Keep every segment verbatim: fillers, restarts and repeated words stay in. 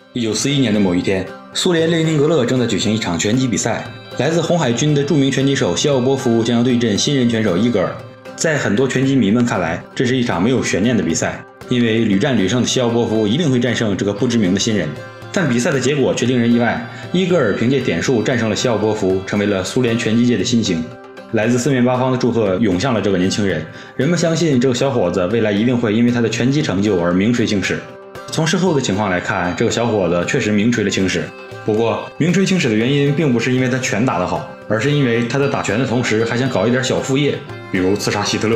一九四一年的某一天，苏联列宁格勒正在举行一场拳击比赛，来自红海军的著名拳击手谢奥波夫将要对阵新人拳手伊戈尔。在很多拳击迷们看来，这是一场没有悬念的比赛，因为屡战屡胜的谢奥波夫一定会战胜这个不知名的新人。但比赛的结果却令人意外，伊戈尔凭借点数战胜了谢奥波夫，成为了苏联拳击界的新星。来自四面八方的祝贺涌向了这个年轻人，人们相信这个小伙子未来一定会因为他的拳击成就而名垂青史。从事后的情况来看，这个小伙子确实名垂了青史。不过，名垂青史的原因并不是因为他拳打得好，而是因为他在打拳的同时还想搞一点小副业，比如刺杀希特勒。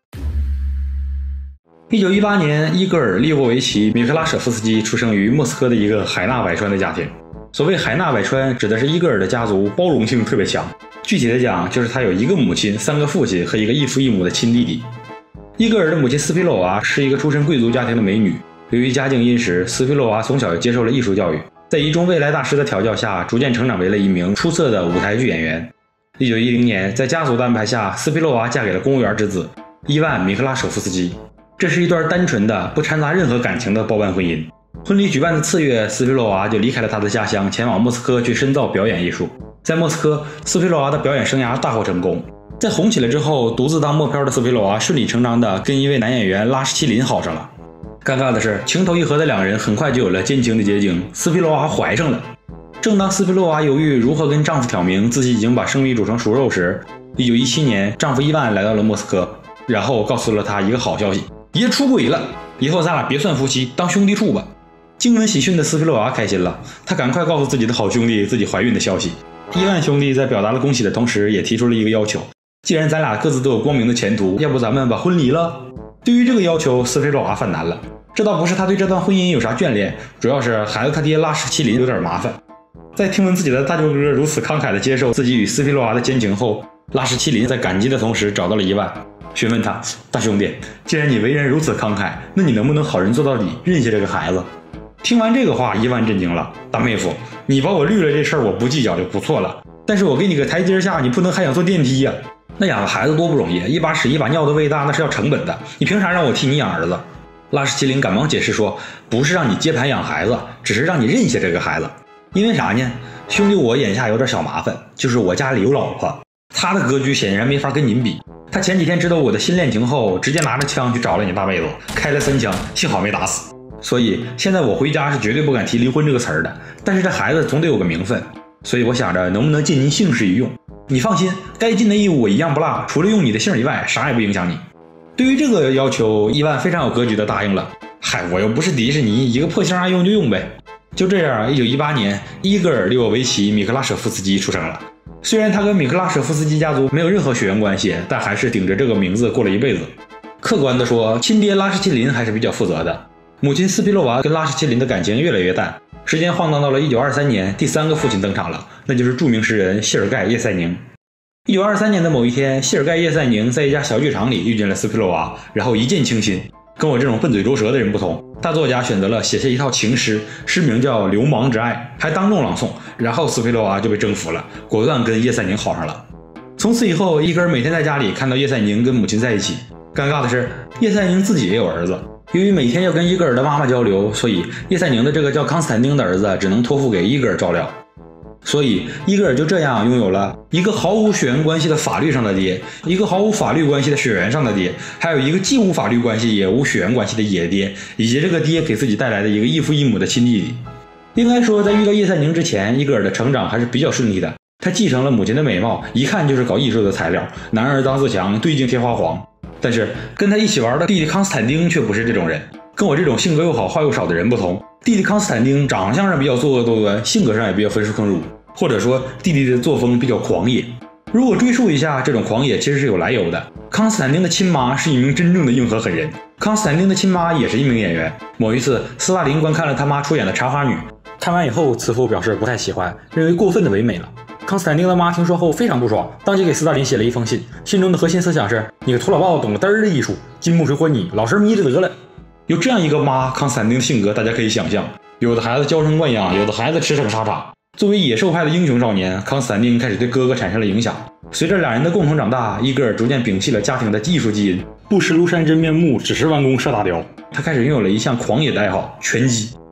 一九一八年，伊戈尔·利沃维奇·米克拉舍夫斯基出生于莫斯科的一个海纳百川的家庭。所谓海纳百川，指的是伊戈尔的家族包容性特别强。具体的讲，就是他有一个母亲、三个父亲和一个异父异母的亲弟弟。伊戈尔的母亲斯皮洛娃是一个出身贵族家庭的美女。由于家境殷实，斯皮洛娃从小就接受了艺术教育，在一众未来大师的调教下，逐渐成长为了一名出色的舞台剧演员。一九一零年，在家族的安排下，斯皮洛娃嫁给了公务员之子伊万·米克拉舍夫斯基。这是一段单纯的、不掺杂任何感情的包办婚姻。婚礼举办的次月，斯皮洛娃就离开了他的家乡，前往莫斯科去深造表演艺术。在莫斯科，斯皮洛娃的表演生涯大获成功。在红起来之后，独自当默漂的斯皮洛娃顺理成章地跟一位男演员拉什奇林好上了。尴尬的是，情投意合的两人很快就有了奸情的结晶，斯皮洛娃怀上了。正当斯皮洛娃犹豫如何跟丈夫挑明自己已经把生米煮成熟肉时，一九一七年，丈夫伊万来到了莫斯科，然后告诉了他一个好消息：爷出轨了，以后咱俩别算夫妻，当兄弟处吧。惊闻喜讯的斯皮洛娃开心了，他赶快告诉自己的好兄弟自己怀孕的消息。伊万兄弟在表达了恭喜的同时，也提出了一个要求：既然咱俩各自都有光明的前途，要不咱们把婚离了？对于这个要求，斯皮洛娃犯难了。这倒不是他对这段婚姻有啥眷恋，主要是孩子他爹拉什奇林有点麻烦。在听闻自己的大舅哥如此慷慨地接受自己与斯皮洛娃的奸情后，拉什奇林在感激的同时找到了伊万，询问他：大兄弟，既然你为人如此慷慨，那你能不能好人做到底，认下这个孩子？听完这个话，伊万震惊了：大妹夫，你把我绿了这事儿我不计较就不错了，但是我给你个台阶下，你不能还想坐电梯呀、啊？那养个孩子多不容易，一把屎一把尿的喂大那是要成本的，你凭啥让我替你养儿子？拉什奇林赶忙解释说，不是让你接盘养孩子，只是让你认下这个孩子。因为啥呢？兄弟，我眼下有点小麻烦，就是我家里有老婆，她的格局显然没法跟您比。她前几天知道我的新恋情后，直接拿着枪去找了你大妹子，开了三枪，幸好没打死。所以现在我回家是绝对不敢提离婚这个词儿的，但是这孩子总得有个名分，所以我想着能不能尽您姓氏一用。你放心，该尽的义务我一样不落，除了用你的姓以外，啥也不影响你。对于这个要求，伊万非常有格局的答应了。嗨，我又不是迪士尼，一个破姓爱用就用呗。就这样，一九一八年，伊戈尔·利沃维奇·米克拉舍夫斯基出生了。虽然他跟米克拉舍夫斯基家族没有任何血缘关系，但还是顶着这个名字过了一辈子。客观的说，亲爹拉什奇林还是比较负责的。母亲斯皮洛娃跟拉什奇林的感情越来越淡。时间晃荡到了一九二三年，第三个父亲登场了，那就是著名诗人谢尔盖·叶塞宁。一九二三年的某一天，谢尔盖·叶塞宁在一家小剧场里遇见了斯皮洛娃，然后一见倾心。跟我这种笨嘴拙舌的人不同，大作家选择了写下一套情诗，诗名叫《流氓之爱》，还当众朗诵。然后斯皮洛娃就被征服了，果断跟叶塞宁好上了。从此以后，伊戈尔每天在家里看到叶塞宁跟母亲在一起。尴尬的是，叶塞宁自己也有儿子。由于每天要跟伊戈尔的妈妈交流，所以叶塞宁的这个叫康斯坦丁的儿子只能托付给伊戈尔照料。所以伊戈尔就这样拥有了一个毫无血缘关系的法律上的爹，一个毫无法律关系的血缘上的爹，还有一个既无法律关系也无血缘关系的野爹，以及这个爹给自己带来的一个异父异母的亲弟弟。应该说，在遇到叶塞宁之前，伊戈尔的成长还是比较顺利的。他继承了母亲的美貌，一看就是搞艺术的材料，男儿当自强，对镜贴花黄。但是跟他一起玩的弟弟康斯坦丁却不是这种人。跟我这种性格又好话又少的人不同，弟弟康斯坦丁长相上比较作恶多端，性格上也比较焚书坑儒，或者说弟弟的作风比较狂野。如果追溯一下，这种狂野其实是有来由的。康斯坦丁的亲妈是一名真正的硬核狠人，康斯坦丁的亲妈也是一名演员。某一次，斯大林观看了他妈出演的《茶花女》，看完以后，慈父表示不太喜欢，认为过分的唯美了。康斯坦丁的妈听说后非常不爽，当即给斯大林写了一封信，信中的核心思想是：你个土老帽懂个嘚儿的艺术，金木水火你，老实迷着得了。有这样一个妈，康斯坦丁的性格大家可以想象，有的孩子娇生惯养，有的孩子驰骋沙场。作为野兽派的英雄少年，康斯坦丁开始对哥哥产生了影响。随着两人的共同长大，伊戈尔逐渐摒弃了家庭的艺术基因，不识庐山真面目，只识弯弓射大雕。他开始拥有了一项狂野的爱好——拳击。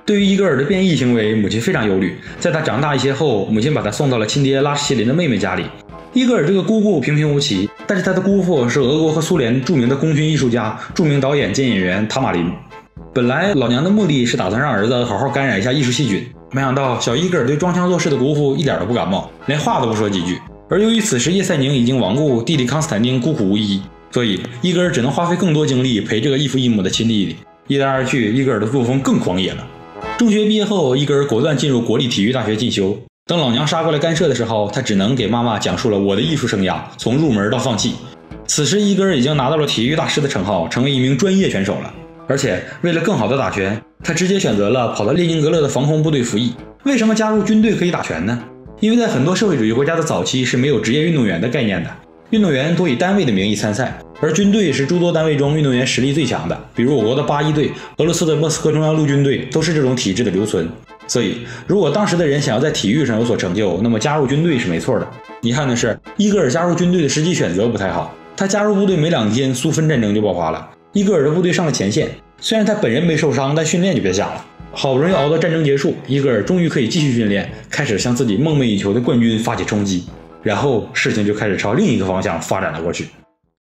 对于伊戈尔的变异行为，母亲非常忧虑。在他长大一些后，母亲把他送到了亲爹拉什谢林的妹妹家里。伊戈尔这个姑姑平平无奇，但是他的姑父是俄国和苏联著名的功勋艺术家、著名导演兼演员塔马林。本来老娘的目的是打算让儿子好好感染一下艺术细菌，没想到小伊戈尔对装腔作势的姑父一点都不感冒，连话都不说几句。而由于此时叶塞宁已经亡故，弟弟康斯坦丁孤苦无依，所以伊戈尔只能花费更多精力陪这个异父异母的亲弟弟。一来二去，伊戈尔的作风更狂野了。中学毕业后，伊戈尔果断进入国立体育大学进修。等老娘杀过来干涉的时候，他只能给妈妈讲述了我的艺术生涯从入门到放弃。此时伊戈尔已经拿到了体育大师的称号，成为一名专业选手了。而且为了更好的打拳，他直接选择了跑到列宁格勒的防空部队服役。为什么加入军队可以打拳呢？因为在很多社会主义国家的早期是没有职业运动员的概念的，运动员多以单位的名义参赛，而军队是诸多单位中运动员实力最强的，比如我国的八一队、俄罗斯的莫斯科中央陆军队都是这种体制的留存。所以如果当时的人想要在体育上有所成就，那么加入军队是没错的。遗憾的是，伊戈尔加入军队的实际选择不太好。他加入部队没两天，苏芬战争就爆发了，伊戈尔的部队上了前线。虽然他本人没受伤，但训练就别想了。好不容易熬到战争结束，伊戈尔终于可以继续训练，开始向自己梦寐以求的冠军发起冲击。然后事情就开始朝另一个方向发展了过去。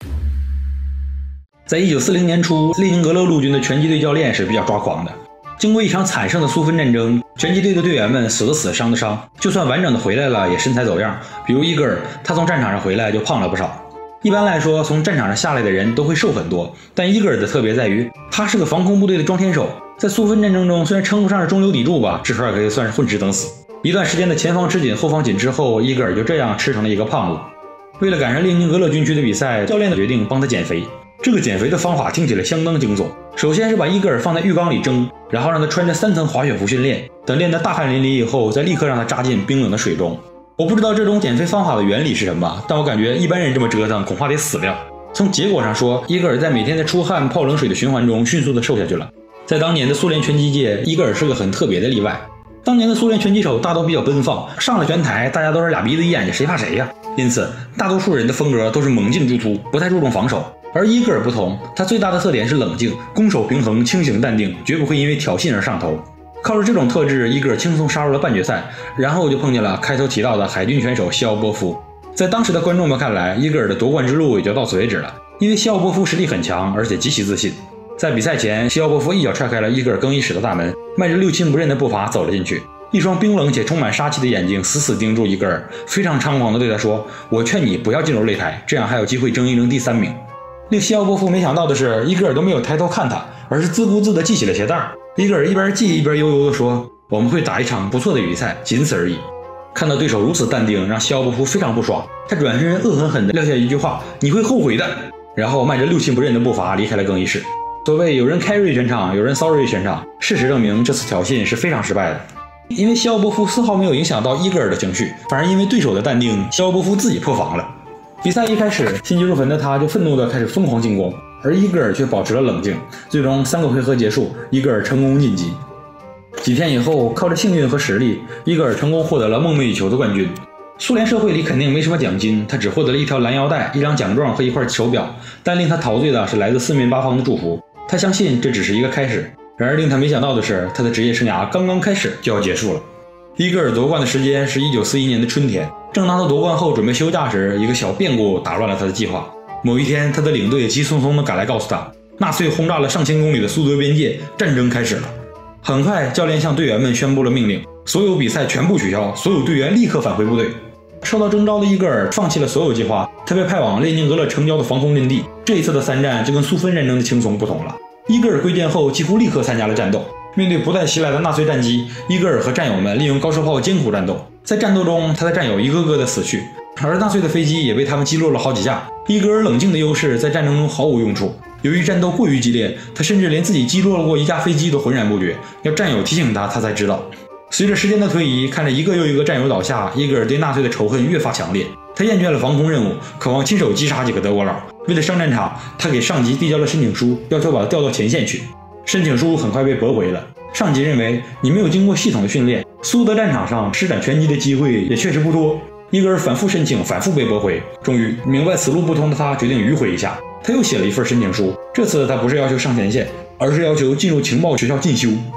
在一九四零年初，列宁格勒陆军的拳击队教练是比较抓狂的。经过一场惨胜的苏芬战争，拳击队的队员们死的死，伤的伤，就算完整的回来了，也身材走样。比如伊戈尔，他从战场上回来就胖了不少。一般来说，从战场上下来的人都会瘦很多，但伊戈尔的特别在于，他是个防空部队的装填手，在苏芬战争中虽然称不上是中流砥柱吧，至少也可以算是混吃等死。一段时间的前方吃紧后方紧之后，伊戈尔就这样吃成了一个胖子。为了赶上列宁格勒军区的比赛，教练决定帮他减肥。这个减肥的方法听起来相当惊悚。首先是把伊戈尔放在浴缸里蒸，然后让他穿着三层滑雪服训练，等练得大汗淋漓以后，再立刻让他扎进冰冷的水中。我不知道这种减肥方法的原理是什么，但我感觉一般人这么折腾恐怕得死掉。从结果上说，伊戈尔在每天在出汗泡冷水的循环中迅速的瘦下去了。在当年的苏联拳击界，伊戈尔是个很特别的例外。当年的苏联拳击手大都比较奔放，上了拳台大家都是俩鼻子一眼睛，谁怕谁呀？因此大多数人的风格都是猛进突突，不太注重防守。而伊戈尔不同，他最大的特点是冷静，攻守平衡，清醒淡定，绝不会因为挑衅而上头。靠着这种特质，伊戈尔轻松杀入了半决赛，然后就碰见了开头提到的海军选手西奥波夫。在当时的观众们看来，伊戈尔的夺冠之路也就到此为止了，因为西奥波夫实力很强，而且极其自信。在比赛前，西奥波夫一脚踹开了伊戈尔更衣室的大门，迈着六亲不认的步伐走了进去，一双冰冷且充满杀气的眼睛死死盯住伊戈尔，非常猖狂地对他说：“我劝你不要进入擂台，这样还有机会争一争第三名。”令西奥波夫没想到的是，伊戈尔都没有抬头看他，而是自顾自地系起了鞋带。伊戈尔一边系一边悠悠地说：“我们会打一场不错的比赛，仅此而已。”看到对手如此淡定，让西奥波夫非常不爽，他转身恶狠狠地撂下一句话：“你会后悔的。”然后迈着六亲不认的步伐离开了更衣室。所谓有人 carry 全场，有人 sorry 全场，事实证明这次挑衅是非常失败的。因为西奥波夫丝毫没有影响到伊戈尔的情绪，反而因为对手的淡定，西奥波夫自己破防了。比赛一开始，心急如焚的他就愤怒地开始疯狂进攻，而伊戈尔却保持了冷静。最终三个回合结束，伊戈尔成功晋级。几天以后，靠着幸运和实力，伊戈尔成功获得了梦寐以求的冠军。苏联社会里肯定没什么奖金，他只获得了一条蓝腰带、一张奖状和一块手表，但令他陶醉的是来自四面八方的祝福。他相信这只是一个开始，然而令他没想到的是，他的职业生涯刚刚开始就要结束了。伊戈尔夺冠的时间是一九四一年的春天，正当他夺冠后准备休假时，一个小变故打乱了他的计划。某一天，他的领队急匆匆地赶来告诉他，纳粹轰炸了上千公里的苏德边界，战争开始了。很快，教练向队员们宣布了命令，所有比赛全部取消，所有队员立刻返回部队。受到征召的伊戈尔放弃了所有计划，他被派往列宁格勒城郊的防空阵地。这一次的三战就跟苏芬战争的轻松不同了。伊戈尔归建后，几乎立刻参加了战斗。面对不断袭来的纳粹战机，伊戈尔和战友们利用高射炮艰苦战斗。在战斗中，他的战友一个个的死去，而纳粹的飞机也被他们击落了好几架。伊戈尔冷静的优势在战争中毫无用处。由于战斗过于激烈，他甚至连自己击落过一架飞机都浑然不觉，要战友提醒他，他才知道。随着时间的推移，看着一个又一个战友倒下，伊戈尔对纳粹的仇恨越发强烈。他厌倦了防空任务，渴望亲手击杀几个德国佬。为了上战场，他给上级递交了申请书，要求把他调到前线去。申请书很快被驳回了。上级认为你没有经过系统的训练，苏德战场上施展拳击的机会也确实不多。伊戈尔反复申请，反复被驳回，终于明白此路不通的他决定迂回一下。他又写了一份申请书，这次他不是要求上前线，而是要求进入情报学校进修。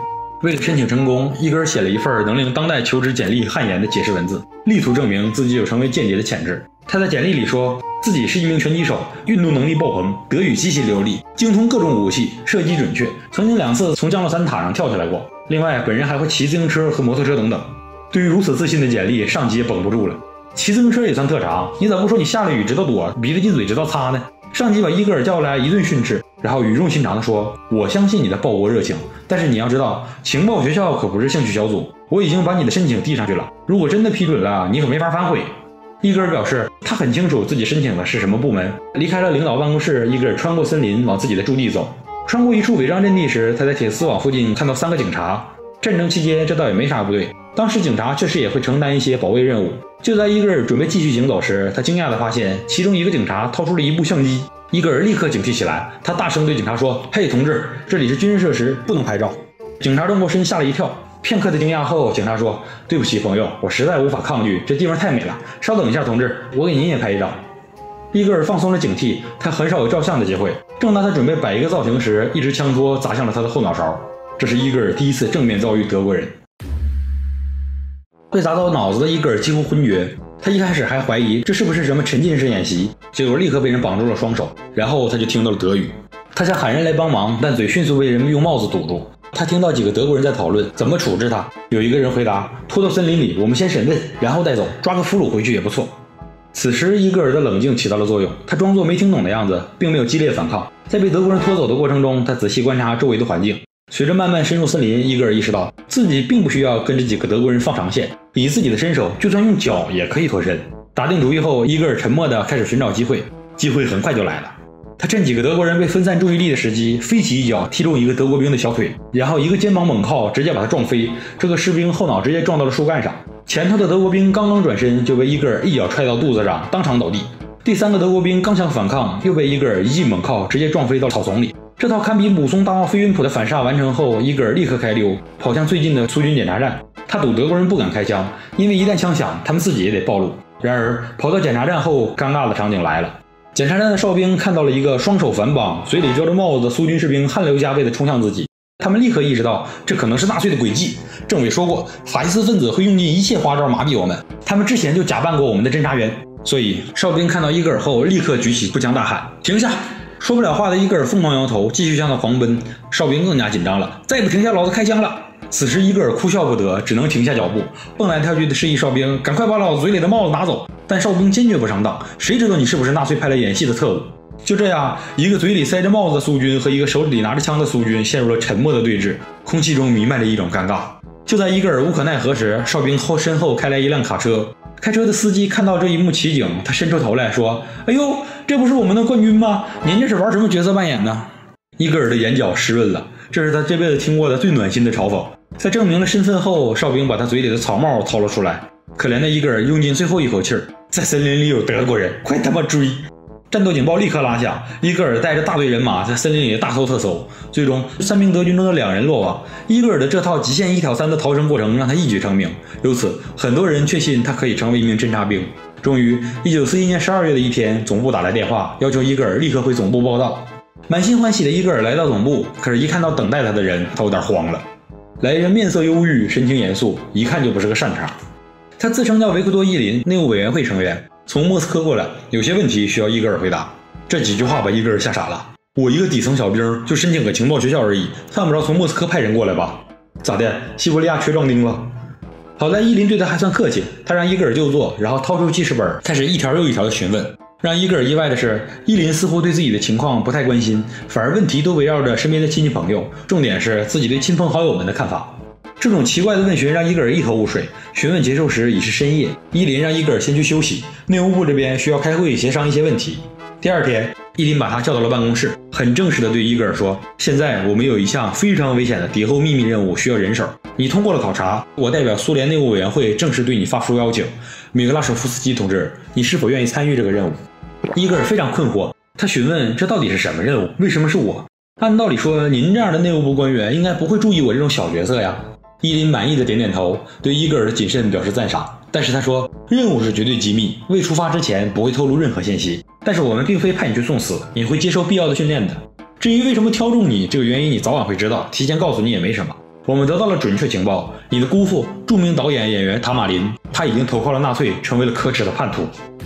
为了申请成功，伊戈尔写了一份能令当代求职简历汗颜的解释文字，力图证明自己有成为间谍的潜质。他在简历里说自己是一名拳击手，运动能力爆棚，德语极其流利，精通各种武器，射击准确，曾经两次从降落伞塔上跳下来过。另外，本人还会骑自行车和摩托车等等。对于如此自信的简历，上级也绷不住了。骑自行车也算特长，你咋不说你下了雨知道躲，鼻子进嘴知道擦呢？上级把伊戈尔叫来一顿训斥，然后语重心长地说：“我相信你的报国热情，但是你要知道，情报学校可不是兴趣小组，我已经把你的申请递上去了，如果真的批准了，你可没法反悔。”伊戈尔表示，他很清楚自己申请的是什么部门。离开了领导办公室，伊戈尔穿过森林往自己的驻地走。穿过一处违章阵地时，他在铁丝网附近看到三个警察。战争期间，这倒也没啥不对，当时警察确实也会承担一些保卫任务。就在伊戈尔准备继续行走时，他惊讶地发现其中一个警察掏出了一部相机。伊戈尔立刻警惕起来，他大声对警察说：“嘿，同志，这里是军事设施，不能拍照。”警察转过身，吓了一跳。片刻的惊讶后，警察说：“对不起，朋友，我实在无法抗拒，这地方太美了。稍等一下，同志，我给您也拍一张。”伊戈尔放松了警惕，他很少有照相的机会。正当他准备摆一个造型时，一支枪托砸向了他的后脑勺。这是伊戈尔第一次正面遭遇德国人。被砸到脑子的伊戈尔几乎昏厥，他一开始还怀疑这是不是什么沉浸式演习，结果立刻被人绑住了双手，然后他就听到了德语。他想喊人来帮忙，但嘴迅速被人们用帽子堵住。他听到几个德国人在讨论怎么处置他，有一个人回答：“拖到森林里，我们先审问，然后带走，抓个俘虏回去也不错。”此时伊戈尔的冷静起到了作用，他装作没听懂的样子，并没有激烈反抗。在被德国人拖走的过程中，他仔细观察周围的环境。随着慢慢深入森林，伊戈尔意识到自己并不需要跟这几个德国人放长线，以自己的身手，就算用脚也可以脱身。打定主意后，伊戈尔沉默地开始寻找机会，机会很快就来了。他趁几个德国人被分散注意力的时机，飞起一脚踢中一个德国兵的小腿，然后一个肩膀猛靠，直接把他撞飞。这个士兵后脑直接撞到了树干上，前头的德国兵刚刚转身，就被伊戈尔一脚踹到肚子上，当场倒地。第三个德国兵刚想反抗，又被伊戈尔一记猛靠，直接撞飞到草丛里。这套堪比武松大闹飞云浦的反杀完成后，伊戈尔立刻开溜，跑向最近的苏军检查站。他赌德国人不敢开枪，因为一旦枪响，他们自己也得暴露。然而跑到检查站后，尴尬的场景来了。检查站的哨兵看到了一个双手反绑、嘴里叼着帽子的苏军士兵，汗流浃背地冲向自己。他们立刻意识到这可能是纳粹的诡计。政委说过，法西斯分子会用尽一切花招麻痹我们，他们之前就假扮过我们的侦察员。所以哨兵看到伊戈尔后，立刻举起步枪大喊：“停下！”说不了话的伊戈尔疯狂摇头，继续向他狂奔。哨兵更加紧张了，再不停下，老子开枪了！此时伊戈尔哭笑不得，只能停下脚步，蹦来跳去的示意哨兵赶快把老子嘴里的帽子拿走。但哨兵坚决不上当，谁知道你是不是纳粹派来演戏的特务？就这样，一个嘴里塞着帽子的苏军和一个手里拿着枪的苏军陷入了沉默的对峙，空气中弥漫着一种尴尬。就在伊戈尔无可奈何时，哨兵后身后开来一辆卡车。开车的司机看到这一幕奇景，他伸出头来说：“哎呦，这不是我们的冠军吗？您这是玩什么角色扮演呢？”伊戈尔的眼角湿润了，这是他这辈子听过的最暖心的嘲讽。在证明了身份后，哨兵把他嘴里的草帽掏了出来。可怜的伊戈尔用尽最后一口气儿，在森林里有德国人，快他妈追！战斗警报立刻拉响，伊戈尔带着大队人马在森林里大搜特搜，最终三名德军中的两人落网。伊戈尔的这套极限一挑三的逃生过程让他一举成名，由此很多人确信他可以成为一名侦察兵。终于一九四一年十二月的一天，总部打来电话，要求伊戈尔立刻回总部报到。满心欢喜的伊戈尔来到总部，可是一看到等待他的人，他有点慌了。来人面色忧郁，神情严肃，一看就不是个善茬。他自称叫维克多·伊林，内务委员会成员，从莫斯科过来，有些问题需要伊戈尔回答。这几句话把伊戈尔吓傻了。我一个底层小兵，就申请个情报学校而已，犯不着从莫斯科派人过来吧？咋的？西伯利亚缺壮丁了？好在伊林对他还算客气，他让伊戈尔就坐，然后掏出记事本，开始一条又一条的询问。让伊戈尔意外的是，伊林似乎对自己的情况不太关心，反而问题都围绕着身边的亲戚朋友，重点是自己对亲朋好友们的看法。这种奇怪的问询让伊戈尔一头雾水。询问结束时已是深夜，伊林让伊戈尔先去休息，内务部这边需要开会协商一些问题。第二天，伊林把他叫到了办公室，很正式地对伊戈尔说：“现在我们有一项非常危险的敌后秘密任务，需要人手。你通过了考察，我代表苏联内务委员会正式对你发出邀请。米格拉舍夫斯基同志，你是否愿意参与这个任务？”伊戈尔非常困惑，他询问这到底是什么任务？为什么是我？按道理说，您这样的内务部官员应该不会注意我这种小角色呀。伊林满意的点点头，对伊戈尔的谨慎表示赞赏。但是他说，任务是绝对机密，未出发之前不会透露任何信息。但是我们并非派你去送死，你会接受必要的训练的。至于为什么挑中你，这个原因你早晚会知道，提前告诉你也没什么。 我们得到了准确情报，你的姑父著名导演演员塔马林，他已经投靠了纳粹，成为了可耻的叛徒。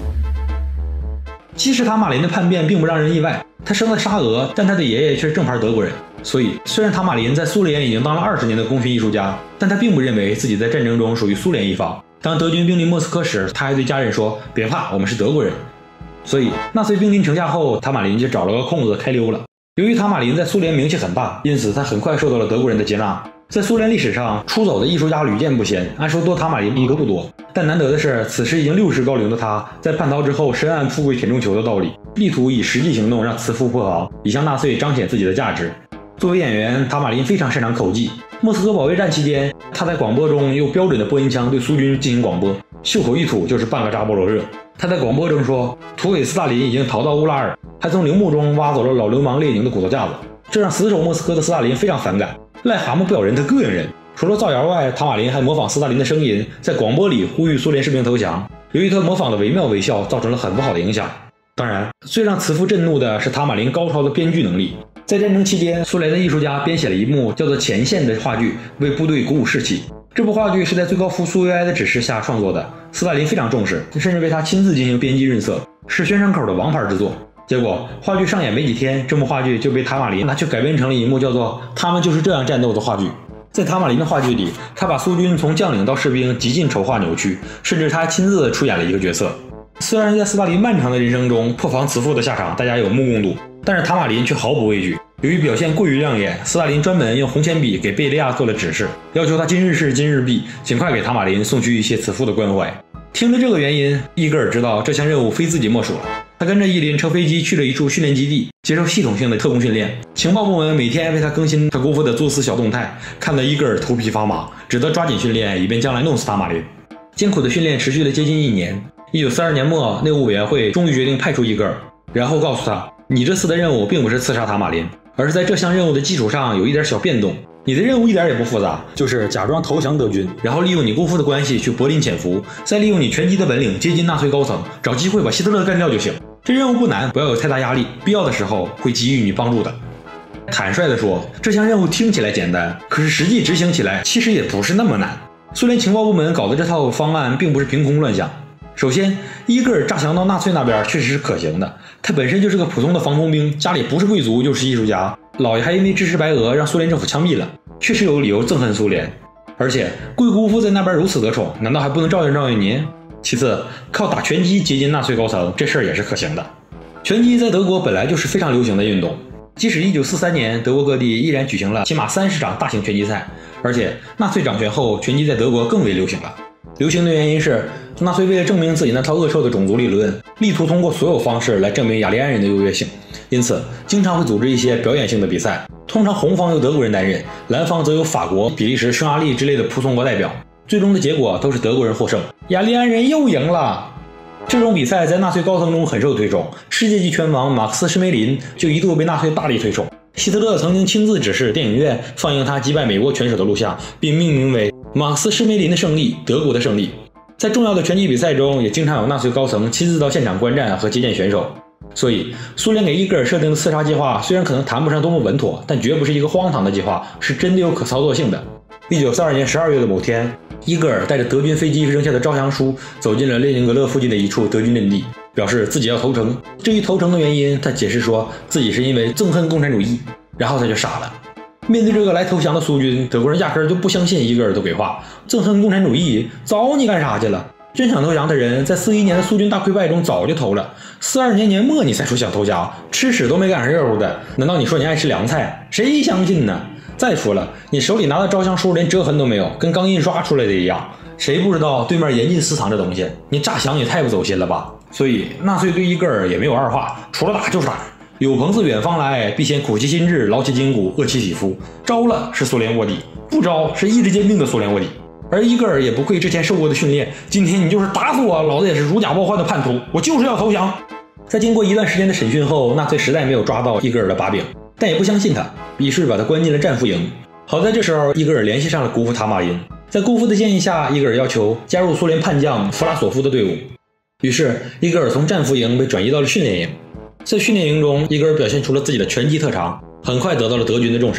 其实塔马林的叛变并不让人意外，他生在沙俄，但他的爷爷却是正牌德国人。所以，虽然塔马林在苏联已经当了二十年的功勋艺术家，但他并不认为自己在战争中属于苏联一方。当德军兵临莫斯科时，他还对家人说：“别怕，我们是德国人。”所以，纳粹兵临城下后，塔马林就找了个空子开溜了。由于塔马林在苏联名气很大，因此他很快受到了德国人的接纳。在苏联历史上，出走的艺术家屡见不鲜，按说多塔马林一个不多。但难得的是，此时已经六十高龄的他，在叛逃之后深谙富贵舔中求的道理，力图以实际行动让慈父破防，以向纳粹彰显自己的价值。作为演员，塔马林非常擅长口技。莫斯科保卫战期间，他在广播中用标准的播音腔对苏军进行广播，袖口一吐就是半个扎波罗热。他在广播中说，土匪斯大林已经逃到乌拉尔，还从陵墓中挖走了老流氓列宁的骨头架子，这让死守莫斯科的斯大林非常反感。癞蛤蟆不咬人，他膈应人。除了造谣外，塔马林还模仿斯大林的声音，在广播里呼吁苏联士兵投降。由于他模仿的惟妙惟肖，造成了很不好的影响。当然，最让慈父震怒的是塔马林高超的编剧能力。在战争期间，苏联的艺术家编写了一幕叫做《前线》的话剧，为部队鼓舞士气。这部话剧是在最高副苏维埃的指示下创作的，斯大林非常重视，甚至为他亲自进行编辑润色，是宣传口的王牌之作。结果话剧上演没几天，这幕话剧就被塔马林拿去改编成了一幕叫做《他们就是这样战斗》的话剧。在塔马林的话剧里，他把苏军从将领到士兵极尽丑化扭曲，甚至他还亲自出演了一个角色。虽然在斯大林漫长的人生中，破防辞父的下场大家有目共睹，但是塔马林却毫不畏惧。由于表现过于亮眼，斯大林专门用红铅笔给贝利亚做了指示，要求他今日事今日毕，尽快给塔马林送去一些慈父的关怀。听着这个原因，伊格尔知道这项任务非自己莫属了。他跟着伊林乘飞机去了一处训练基地，接受系统性的特工训练。情报部门每天为他更新他姑父的蛛丝小动态，看得伊格尔头皮发麻，只得抓紧训练，以便将来弄死塔马林。艰苦的训练持续了接近一年。一九四二年末，内务委员会终于决定派出伊格尔，然后告诉他，你这次的任务并不是刺杀塔马林，而是在这项任务的基础上有一点小变动。你的任务一点也不复杂，就是假装投降德军，然后利用你姑父的关系去柏林潜伏，再利用你拳击的本领接近纳粹高层，找机会把希特勒干掉就行。这任务不难，不要有太大压力，必要的时候会给予你帮助的。坦率地说，这项任务听起来简单，可是实际执行起来其实也不是那么难。苏联情报部门搞的这套方案并不是凭空乱想。首先，伊格尔诈降到纳粹那边确实是可行的，他本身就是个普通的防空兵，家里不是贵族就是艺术家，老爷还因为支持白俄让苏联政府枪毙了，确实有理由憎恨苏联。而且贵姑父在那边如此得宠，难道还不能照应照应您？其次，靠打拳击接近纳粹高层，这事儿也是可行的。拳击在德国本来就是非常流行的运动，即使一九四三年德国各地依然举行了起码三十场大型拳击赛，而且纳粹掌权后，拳击在德国更为流行了。流行的原因是，纳粹为了证明自己那套恶臭的种族理论，力图通过所有方式来证明雅利安人的优越性，因此经常会组织一些表演性的比赛，通常红方由德国人担任，蓝方则由法国、比利时、匈牙利之类的仆从国代表，最终的结果都是德国人获胜，雅利安人又赢了。这种比赛在纳粹高层中很受推崇，世界级拳王马克思施梅林就一度被纳粹大力推崇。希特勒曾经亲自指示电影院放映他击败美国拳手的录像，并命名为马克思施梅林的胜利，德国的胜利。在重要的拳击比赛中，也经常有纳粹高层亲自到现场观战和接见选手。所以苏联给伊格尔设定的刺杀计划虽然可能谈不上多么稳妥，但绝不是一个荒唐的计划，是真的有可操作性的。一九四二年十二月的某天，伊格尔带着德军飞机扔下的招降书走进了列宁格勒附近的一处德军阵地，表示自己要投诚。至于投诚的原因，他解释说自己是因为憎恨共产主义，然后他就傻了。面对这个来投降的苏军，德国人压根儿就不相信伊格尔的鬼话，憎恨共产主义，早你干啥去了？真想投降的人，在四一年的苏军大溃败中早就投了，四二年年末你才说想投降，吃屎都没赶上热乎的，难道你说你爱吃凉菜？谁相信呢？再说了，你手里拿的招降书连折痕都没有，跟刚印刷出来的一样，谁不知道对面严禁私藏这东西？你诈降也太不走心了吧！所以纳粹对伊格尔也没有二话，除了打就是打。有朋自远方来，必先苦其心志，劳其筋骨，饿其体肤。招了是苏联卧底，不招是意志坚定的苏联卧底。而伊格尔也不愧之前受过的训练，今天你就是打死我，老子也是如假包换的叛徒，我就是要投降。在经过一段时间的审讯后，纳粹实在没有抓到伊格尔的把柄，但也不相信他，于是把他关进了战俘营。好在这时候伊格尔联系上了姑父塔马林，在姑父的建议下，伊格尔要求加入苏联叛将弗拉索夫的队伍。于是伊格尔从战俘营被转移到了训练营。在训练营中，伊格尔表现出了自己的拳击特长，很快得到了德军的重视。同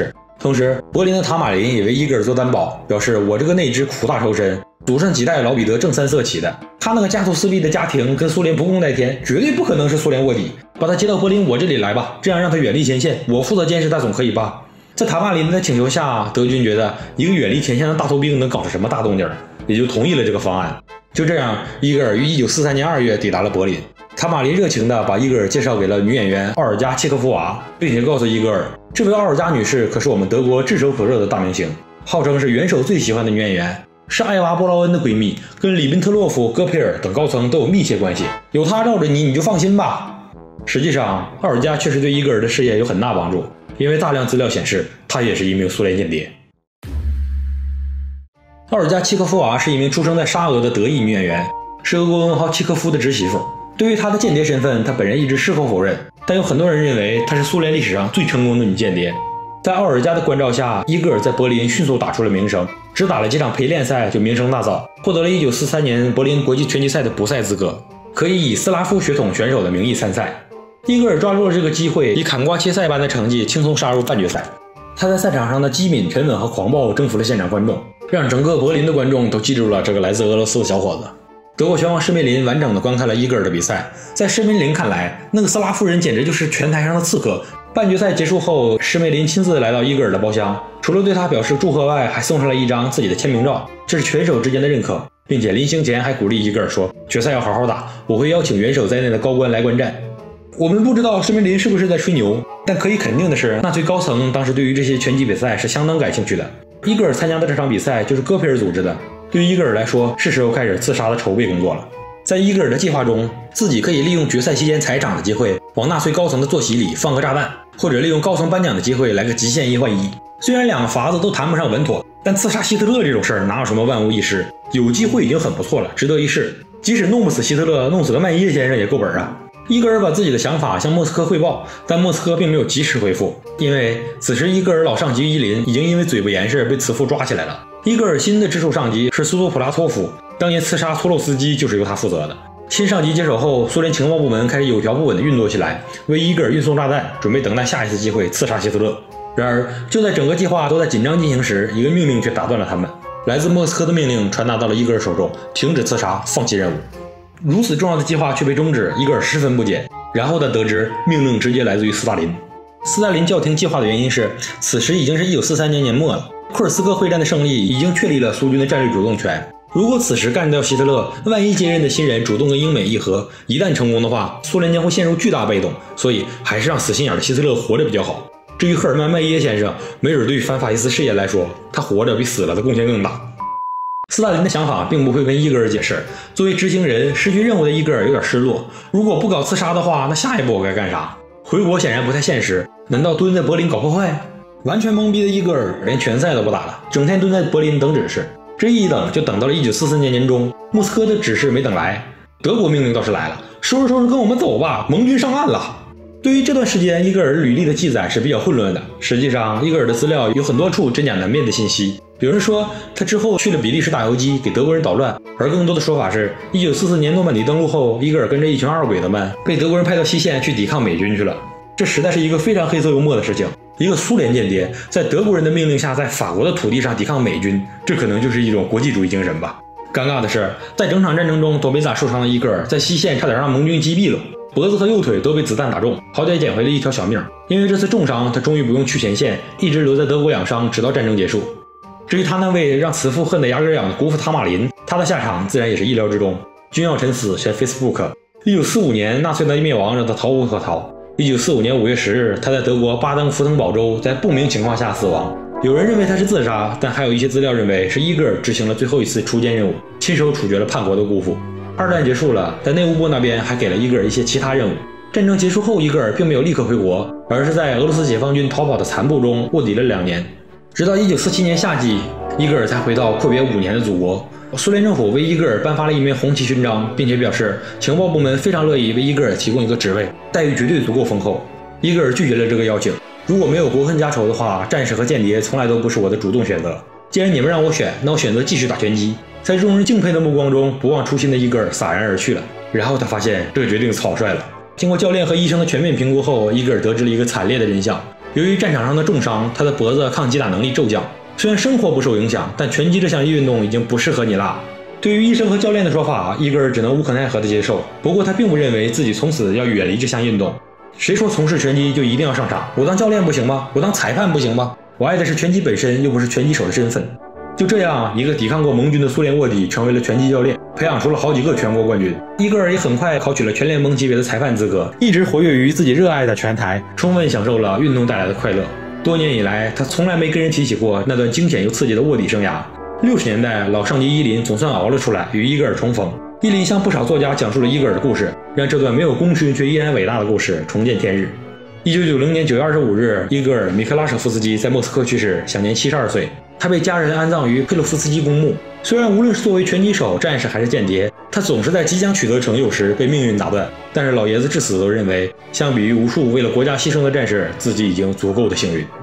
同时，柏林的塔马林也为伊戈尔做担保，表示我这个内侄苦大仇深，祖上几代老彼得正三色起的，他那个家徒四壁的家庭跟苏联不共戴天，绝对不可能是苏联卧底，把他接到柏林我这里来吧，这样让他远离前线，我负责监视他总可以吧？在塔马林的请求下，德军觉得一个远离前线的大头兵能搞出什么大动静，也就同意了这个方案。就这样，伊戈尔于一九四三年二月抵达了柏林。塔马林热情地把伊戈尔介绍给了女演员奥尔加·契科夫娃，并且告诉伊戈尔，这位奥尔加女士可是我们德国炙手可热的大明星，号称是元首最喜欢的女演员，是艾娃·波劳恩的闺蜜，跟里宾特洛夫、戈培尔等高层都有密切关系，有她罩着你，你就放心吧。实际上，奥尔加确实对伊戈尔的事业有很大帮助，因为大量资料显示，她也是一名苏联间谍。奥尔加·契科夫娃是一名出生在沙俄的德裔女演员，是俄国文豪契科夫的侄媳妇。对于她的间谍身份，她本人一直矢口否认，但有很多人认为她是苏联历史上最成功的女间谍。在奥尔加的关照下，伊戈尔在柏林迅速打出了名声，只打了几场陪练赛就名声大噪，获得了一九四三年柏林国际拳击赛的补赛资格，可以以斯拉夫血统选手的名义参赛。伊戈尔抓住了这个机会，以砍瓜切菜般的成绩轻松杀入半决赛。他在赛场上的机敏、沉稳和狂暴征服了现场观众，让整个柏林的观众都记住了这个来自俄罗斯的小伙子。德国拳王施梅林完整的观看了伊戈尔的比赛，在施梅林看来，那个斯拉夫人简直就是拳台上的刺客。半决赛结束后，施梅林亲自来到伊戈尔的包厢，除了对他表示祝贺外，还送上了一张自己的签名照，这是拳手之间的认可，并且临行前还鼓励伊戈尔说，决赛要好好打，我会邀请元首在内的高官来观战。我们不知道施梅林是不是在吹牛，但可以肯定的是，纳粹高层当时对于这些拳击比赛是相当感兴趣的。伊戈尔参加的这场比赛就是戈培尔组织的，对于伊戈尔来说，是时候开始刺杀的筹备工作了。在伊戈尔的计划中，自己可以利用决赛期间踩场的机会，往纳粹高层的坐席里放个炸弹，或者利用高层颁奖的机会来个极限一换一。虽然两个法子都谈不上稳妥，但刺杀希特勒这种事儿哪有什么万无一失，有机会已经很不错了，值得一试。即使弄不死希特勒，弄死个麦耶先生也够本啊！伊戈尔把自己的想法向莫斯科汇报，但莫斯科并没有及时回复，因为此时伊戈尔老上级伊林已经因为嘴不严实被慈父抓起来了。伊戈尔新的直属上级是苏佐普拉托夫，当年刺杀托洛斯基就是由他负责的。新上级接手后，苏联情报部门开始有条不紊地运作起来，为伊戈尔运送炸弹，准备等待下一次机会刺杀希特勒。然而，就在整个计划都在紧张进行时，一个命令却打断了他们。来自莫斯科的命令传达到了伊戈尔手中，停止刺杀，放弃任务。如此重要的计划却被终止，伊戈尔十分不解。然后他得知命令直接来自于斯大林。斯大林叫停计划的原因是，此时已经是一九四三年年末了，库尔斯克会战的胜利已经确立了苏军的战略主动权。如果此时干掉希特勒，万一接任的新人主动跟英美议和，一旦成功的话，苏联将会陷入巨大被动，所以还是让死心眼的希特勒活着比较好。至于赫尔曼·麦耶先生，没准对于反法西斯事业来说，他活着比死了的贡献更大。斯大林的想法并不会跟伊戈尔解释，作为执行人，失去任务的伊戈尔有点失落。如果不搞刺杀的话，那下一步我该干啥？回国显然不太现实，难道蹲在柏林搞破坏？完全懵逼的伊戈尔连拳赛都不打了，整天蹲在柏林等指示。这一等就等到了一九四四年年中，莫斯科的指示没等来，德国命令倒是来了，收拾收拾跟我们走吧，盟军上岸了。对于这段时间伊戈尔履历的记载是比较混乱的，实际上伊戈尔的资料有很多处真假难辨的信息。有人说他之后去了比利时打游击，给德国人捣乱，而更多的说法是一九四四年诺曼底登陆后，伊戈尔跟着一群二鬼子们被德国人派到西线去抵抗美军去了。这实在是一个非常黑色幽默的事情。一个苏联间谍在德国人的命令下在法国的土地上抵抗美军，这可能就是一种国际主义精神吧。尴尬的是，在整场战争中都没咋受伤的伊戈尔在西线差点让盟军击毙了，脖子和右腿都被子弹打中，好歹捡回了一条小命。因为这次重伤，他终于不用去前线，一直留在德国养伤，直到战争结束。至于他那位让慈父恨得牙根痒的姑父塔马林，他的下场自然也是意料之中，君要臣死，全 Facebook。一九四五年，纳粹的灭亡让他逃无可逃。一九四五年五月十日，他在德国巴登符腾堡州在不明情况下死亡。有人认为他是自杀，但还有一些资料认为是伊戈尔执行了最后一次出监任务，亲手处决了叛国的姑父。二战结束了，在内务部那边还给了伊戈尔一些其他任务。战争结束后，伊戈尔并没有立刻回国，而是在俄罗斯解放军逃跑的残部中卧底了两年，直到一九四七年夏季，伊戈尔才回到阔别五年的祖国。苏联政府为伊戈尔颁发了一枚红旗勋章，并且表示情报部门非常乐意为伊戈尔提供一个职位，待遇绝对足够丰厚。伊戈尔拒绝了这个邀请。如果没有国恨家仇的话，战士和间谍从来都不是我的主动选择。既然你们让我选，那我选择继续打拳击。在众人敬佩的目光中，不忘初心的伊戈尔洒然而去了。然后他发现这个决定草率了。经过教练和医生的全面评估后，伊戈尔得知了一个惨烈的真相： 由于战场上的重伤，他的脖子抗击打能力骤降。虽然生活不受影响，但拳击这项运动已经不适合你啦。对于医生和教练的说法，伊戈尔只能无可奈何地接受。不过他并不认为自己从此要远离这项运动。谁说从事拳击就一定要上场？我当教练不行吗？我当裁判不行吗？我爱的是拳击本身，又不是拳击手的身份。就这样，一个抵抗过盟军的苏联卧底成为了拳击教练，培养出了好几个全国冠军。伊戈尔也很快考取了全联盟级别的裁判资格，一直活跃于自己热爱的拳台，充分享受了运动带来的快乐。多年以来，他从来没跟人提起过那段惊险又刺激的卧底生涯。六十年代，老上级伊林总算熬了出来，与伊戈尔重逢。伊林向不少作家讲述了伊戈尔的故事，让这段没有功勋却依然伟大的故事重见天日。一九九零年九月二十五日，伊戈尔·米克拉舍夫斯基在莫斯科去世，享年七十二岁。他被家人安葬于佩洛夫斯基公墓。虽然无论是作为拳击手、战士还是间谍，他总是在即将取得成就时被命运打断，但是老爷子至死都认为，相比于无数为了国家牺牲的战士，自己已经足够的幸运。